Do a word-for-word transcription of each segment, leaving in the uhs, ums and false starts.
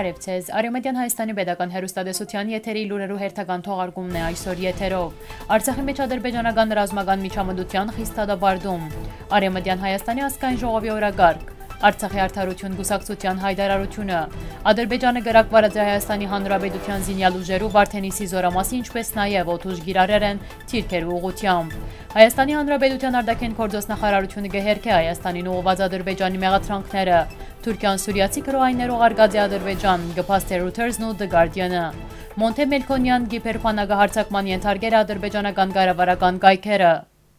Բարև ձեզ, Արևմտյան Հայաստանի պետական հեռուստատեսության եթերի լուրերու հերթական թողարկումն է այսօր եթերով։ Արցախի մեջ ադրբեջանական ռազմական միջամտության խիստ դադարում։ Արևմտյան Հայաստանի ազգային ժողովի օրագարկ։ Արցախի արդարություն գուսակցության հայտարարությունը։ Ադրբեջանը գրակվարած է Հայաստանի Հանրապետության զինյալ ուժերու Վարդենիսի զորամասի, ինչպես նաև օդուժ գիրառել են թիրքերու ուղղությամբ։ Հայաստանի Հանրապետության արտաքին գործոստնախարարությունը գեհերք է Հայաստանին ուղղված Ադրբեջանի մեղադրանքները։ Թուրքիան սուրիացի քրոայներով արգած է Ադրբեջան, գփաստե Reuters-ն ու The Guardian-ը։ Մոնթե Մելքոնյան գիպերփանագահարցակման ենթարկել է ադրբեջանական կառավարական կայքերը։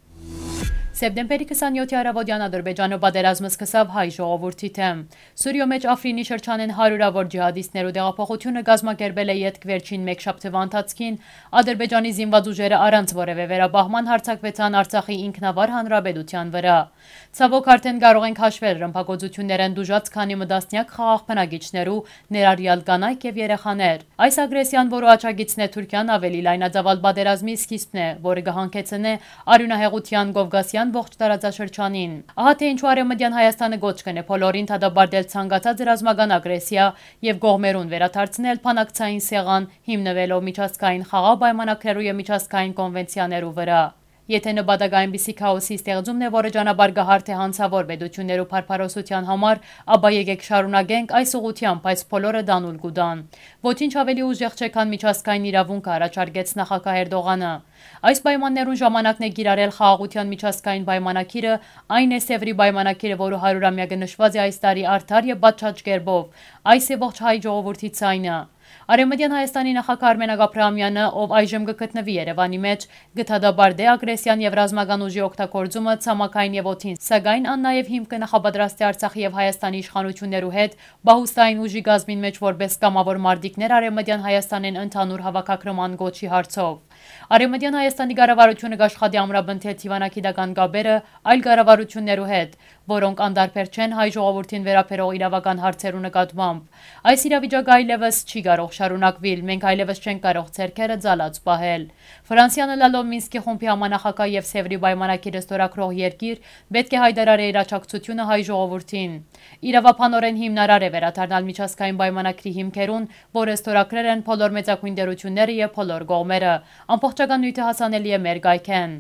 Սեպտեմբերի քսանյոթի առավոտյան Ադրբեջանը պատերազմը սկսավ հայ ժողովրդի դեմ։ Սուրիո մեջ Աֆրինի շրջանեն հարյուրավոր ջիհադիստներու տեղափոխությունը կազմակերպել է յետք վերջին մեկ շաբթվա ընթացքին Ադրբեջանի զինված ուժերը առանց որևէ վերաբահման հարձակվեցան Արցախի ինքնավար հանրապետության վրա։ Ցավոք արդեն կարող ենք հաշվել ռմբակոծություններն դուժած քանի մտասնյակ խաղաղ բնակիչներու, ներառյալ կանայք եւ երեխաներ։ Այս ագրեսիան, որը աչագիծն է Թուրքիան, ավելի լայնածավալ պատերազմի սկիզբն է, որը կհանգեցնե արյունահեղության Կովկասյան ողջ տարածաշրջանին։ Ահա թե ինչու Արևմտյան Հայաստանը գոչ կնե բոլորին դադարել ցանկացած ռազմական ագրեսիա եւ կողմերուն վերադարձնել բանակցային սեղան, հիմնվելով միջազգային խաղաղ պայմանագրերու եւ միջազգային կոնվենցիաներու վրա։ Եթե նպատակը այնպիսի քաոսի ստեղծումն է, որը ճանապարհ կհարթի հանցավոր պետություններու փարփարոսության համար, ապա եկեք շարունակենք այս ուղղությամբ, բայց բոլորը դանուլ կուտան։ Ոչինչ ավելի ուժեղ չէ, քան միջազգային իրավունքը, առաջարկեց նախագահ Էրդողանը։ Այս պայմաններուն ժամանակն է կիրառել խաղաղության միջազգային պայմանակիրը, այն է Սևրի պայմանակիրը, որը հարյուրամյակը նշված է այս տարի արդար եւ պատշաճ կերպով։ Այս է ողջ հայ ժողովրդի ցայնը։ Արևմտյան Հայաստանի նախագահ Արմեն Աղաբրահամյանը, ով այժմ կգտնվի Երևանի մեջ, գտադաբարդե ագրեսիան եւ ռազմական ուժի օգտագործումը ցամաքային եւ օդին, սակայն ան նաեւ հիմք կնախապատրաստի Արցախի եւ Հայաստանի իշխանություններու հետ բահուստային ուժի գազմին մեջ որպես կամավոր մարտիկներ Արևմտյան Հայաստանին ընդհանուր հավաքակրման գոչի հարցով։ Արևմտյան Հայաստանի կառավարությունը կաշխատի ամրապնդել թիվանակիտական կապերը այլ կառավարություններու հետ, որոնք անդարբեր չեն հայ ժողովրդին վերաբերող իրավական հարցերու նկատմամբ։ Այս իրավիճակը այլևս չի կարող շարունակվել, մենք այլևս չենք կարող ձեռքերը ձալած պահել։ Ֆրանսիան լալով Մինսկի խումբի համանախագահ եւ Սևրի պայմանագիրը ստորագրող երկիր պետք է հայտարարի իր աջակցությունը հայ ժողովրդին։ Իրավաբանորեն հիմնարար է վերադառնալ միջազգային պայմանագրի հիմքերուն, որը ստորագրել են բոլոր մեծագույն դերությունները եւ բոլոր կողմերը։ Ամբողջական նյութը հասանելի է մեր գայքեն։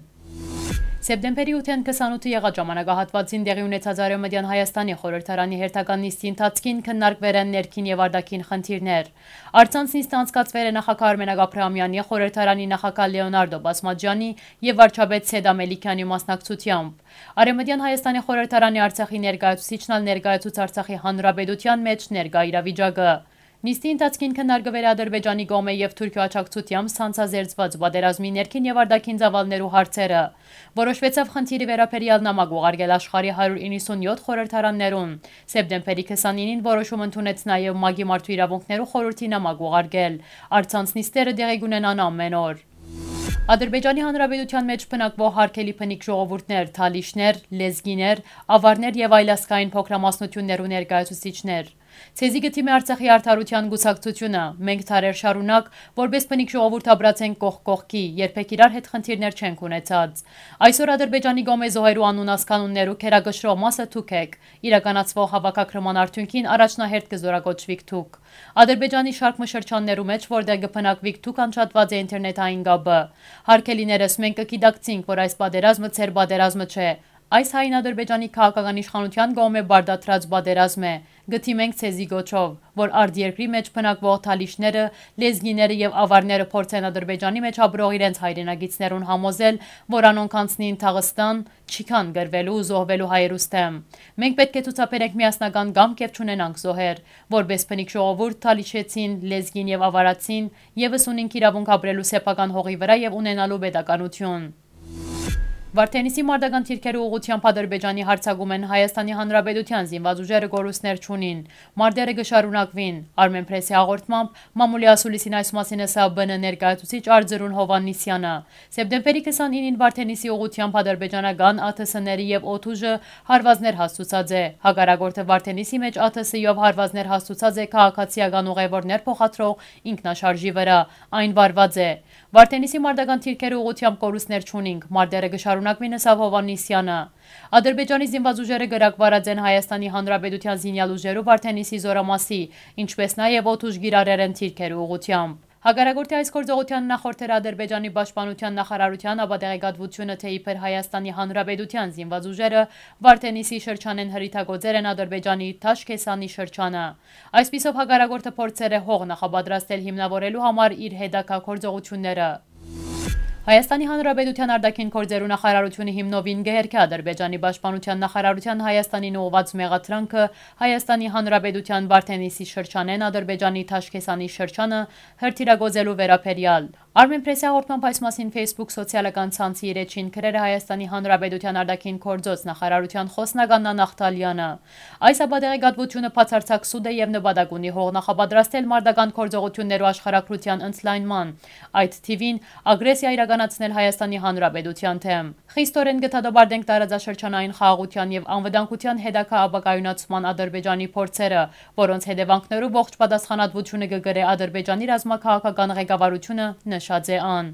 Սեպտեմբերի ութին քսանութը եղած ժամանակահատվածին տեղի ունեցած Արևմտյան Հայաստանի խորհրդարանի հերթական նիստի ընթացքին քննարկվել են ներքին եւ արտաքին խնդիրներ։ Առցանց նիստը անցկացվել է նախագահ Արմեն Աղաբրահամյանի, խորհրդարանի նախագահ Լեոնարդո Բասմաջյանի եւ վարչապետ Սեդա Մելիքյանի մասնակցությամբ։ Արևմտյան Հայաստանի խորհրդարանի Արցախի ներկայացուցիչն ալ ներկայացուց Արցախի հանրապետության մեջ ներկա իրավիճակը։ Նիստի ընթացքին քննարկվել է Ադրբեջանի կողմէ եւ Թուրքիո աջակցությամբ ցանցազերծված պատերազմի ներքին եւ արտաքին ծավալներու հարցերը։ Որոշվեցավ խնդիրի վերաբերյալ նամակ ուղարկել աշխարհի հարյուր իննսունյոթ խորհրդարաններուն։ Սեպտեմբերի քսանինին որոշում ընդունեց նաեւ ՄԱԳ-ի մարդու իրավունքներու խորհրդի նամակ ուղարկել։ Առցանց նիստերը տեղի կունենան ամեն օր։ Ադրբեջանի Հանրապետության մեջ բնակվող հարգելի բնիկ ժողովուրդներ, թալիշներ, լեզգիներ, ավարներ եւ այլասկային փոքրամասնություններու ներկայացուցիչներ։ Ցեզի գտիմի Արցախի արդարության գուսակցությունը, մենք թարեր շարունակ, որպես բնիկ ժողովուրդ ապրացենք կողք կողքի, երբեք իրար հետ խնդիրներ չենք ունեցած։ Այսօր Ադրբեջանի գոմե զոհերու անուն ասկանուններու քերագշրող մասը թուք եք, իրականացվող հավաքակրման արդյունքին առաջնահերթ կզորագոչվիկ թուք։ Ադրբեջանի շարք մշրջաններու մեջ, որտեղ կփնակվիկ թուք անջատված է ինտերնետային կապը։ Հարգելիներս, մենք կգիտակցենք, որ այս պատերազմը ցեր պատերազմը չէ։ Այս հայն Ադրբեջանի քաղաքական իշխանության կողմէ բարդացրած պատերազմ է։ Գտիմենք ցեզի գոչով, որ արտերկրի մեջ բնակվող թալիշները, լեզգիները եւ ավարները փորձեն Ադրբեջանի մեջ ապրող իրենց հայրենագիցներուն համոզել, որ անոնք անցնին Թաղստան, չիքան գրվելու ու զոհվելու հայերուս դեմ։ Մենք պետք է ցուցաբերենք միասնական կամք եւ չունենանք զոհեր, որպես բնիկ ժողովուրդ թալիշեցին, լեզգին եւ ավարացին, եւս ունենք իրավունք ապրելու սեփական հողի վրա եւ ունենալու պետականություն։ Վարդենիսի մարտական թիրքերու ուղղությամբ Ադրբեջանի հարձակում են Հայաստանի Հանրապետության զինված ուժերը գորուսներ չունին։ Մարտերը կշարունակվին։ Armen Press-ի հաղորդմամբ մամուլի ասուլիսին այս մասին ասավ ԲՆ ներկայացուցիչ Արձրուն Հովհաննիսյանը։ Սեպտեմբերի քսանինին Վարդենիսի ուղղությամբ ադրբեջանական ԱԹՍ-ների եւ օդուժը հարվածներ հասցուցած է։ Հակառակորդը Վարդենիսի մեջ ԱԹՍ-ի եւ հարվածներ հասցուցած է քաղաքացիական ուղևորներ փոխադրող ինքնաշարժի վրա։ Այն վարված է։ Վարդենիսի մարտական թիրքերու ուղղությամբ կորուստներ չունինք։ Մարտերը կշարունակվի նսավ Հովաննիսյանը։ Ադրբեջանի զինված ուժերը գրակվարած են Հայաստանի Հանրապետության զինյալ ուժերով Վարդենիսի զորամասի, ինչպես նաև օդուժ գիրառել են թիրքերի ուղղությամբ։ Հակառակորդի այս գործողության նախորդել Ադրբեջանի պաշտպանության նախարարության ապատեղեկատվությունը, թե իբր Հայաստանի Հանրապետության զինված ուժերը Վարդենիսի շրջանեն հրթիռագործել են Ադրբեջանի Թաշքեսանի շրջանը։ Այսպիսով հակառակորդը փորձել է հող նախապատրաստել հիմնավորելու համար իր հետագա գործողությունները։ Հայաստանի Հանրապետության արտաքին գործերու նախարարությունը հիմնովին գերք է Ադրբեջանի պաշտպանության նախարարության Հայաստանին ուղղված մեղադրանքը Հայաստանի Հանրապետության Վարդենիսի շրջանեն Ադրբեջանի Թաշքեսանի շրջանը հրթիռագործելու վերաբերյալ։ Armenpress-ի հաղորդմամբ այս մասին Facebook սոցիալական ցանցի իր էջին գրել է Հայաստանի Հանրապետության արտաքին գործոց նախարարության խոսնակ Աննա Նախտալյանը։ Այս ապատեղեկատվությունը բացարձակ սուտ է եւ նպատակ ունի հող նախապատրաստել մարտական գործողություններու աշխարհակրթության ընդլայնման, այդ թիվին ագրեսիա իրականացնել Հայաստանի Հանրապետության դեմ։ Խիստորեն գտադաբարդենք տարածաշրջանային խաղաղության եւ անվտանգության հետագա ապակայունացման Ադրբեջանի փորձերը, որոնց հետևանքներով ողջ պատասխանատվությունը կգրե Ադրբեջանի ռազմաքաղաքական ղեկավարությունը, նշած է ան։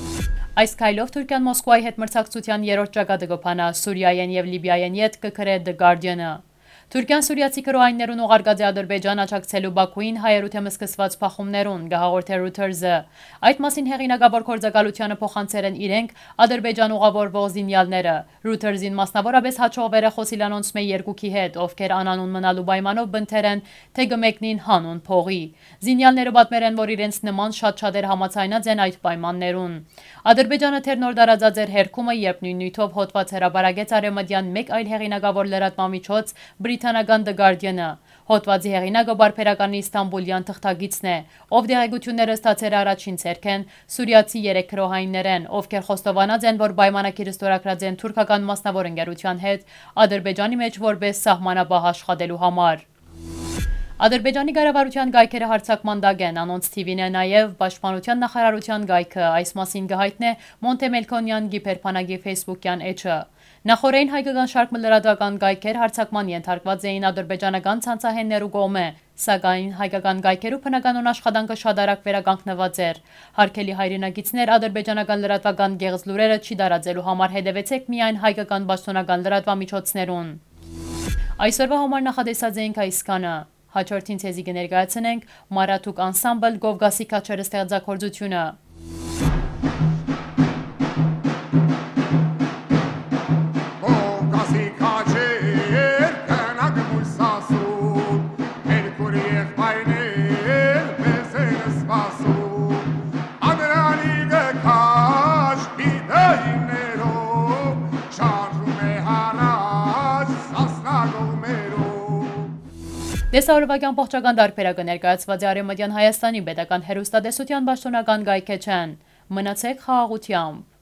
Այս քայլով Թուրքիան Մոսկվայի հետ մրցակցության երրորդ ճակատը կփանա Սուրիայեն եւ Լիբիայեն յետ կգրե The Guardian-ը։ Թուրքիան սուրիացի քրոայիններուն ուղարկած է Ադրբեջան աջակցելու Բաքուին հայերու թեմը սկսված փախումներուն, գահաղորդել Reuters-ը։ Այդ մասին հեղինակավոր գործակալությանը փոխանցել են իրենք Ադրբեջան ուղավորվող զինյալները։ Reuters-ին մասնավորապես հաջողվել է խոսիլ անոնցմե երկուքի հետ, ովքեր անանուն մնալու պայմանով բնթեր են, թե կմեկնին հանուն փողի։ Զինյալները պատմել են, որ իրենց նման շատ-շատեր համաձայնած են այդ պայմաններուն։ Ադրբեջանը թեր նոր տարածած էր հերկումը, երբ նույն նյութով հոդված հրապարակեց արևմտյան մեկ այլ հեղինակավոր լրատվամիջոց Բրիտանական The Guardian-ը։ Հոդվածի հեղինակը բարբերականի Իստանբուլյան թղթագիծն է, ով դեղեցությունները ստացել առաջին ցերքեն սուրիացի երեք քրոհայիններ են, ովքեր խոստովանած են, որ պայմանագիրը ստորագրած են թուրքական մասնավոր ընկերության հետ Ադրբեջանի մեջ որպես սահմանապահ աշխատելու համար։ Ադրբեջանի կառավարության գայքերը հարձակման տակ են, անոնց թիվին է նաև պաշտպանության նախարարության գայքը, այս մասին կհայտնե Մոնտե Մելքոնյան գիպերփանագի Facebook-յան էջը։ Նախորդին հայկական շարք լրատվական գայքեր հարձակման ենթարկված էին ադրբեջանական ցանցահեններու կողմէ, սակայն հայկական գայքերու բնականոն աշխատանքը շատ արագ վերականգնված էր։ Հարգելի հայրենակիցներ, ադրբեջանական լրատվական գեղձ լուրերը չի տարածելու համար հետևեցեք միայն հայկական պաշտոնական լրատվամիջոցներուն։ Այսօրվա համար նախատեսած էինք այսքանը։ Հաջորդին ցեզի կներկայացնենք Մարաթուկ անսամբլ Գովգասի քաչերը ստեղծագործությունը։ Դեսարովակյան պողջական դարբերակը ներկայացված է Արևմտյան Հայաստանի պետական հեռուստատեսության պաշտոնական գայքեջեն։ Մնացեք խաղաղությամբ։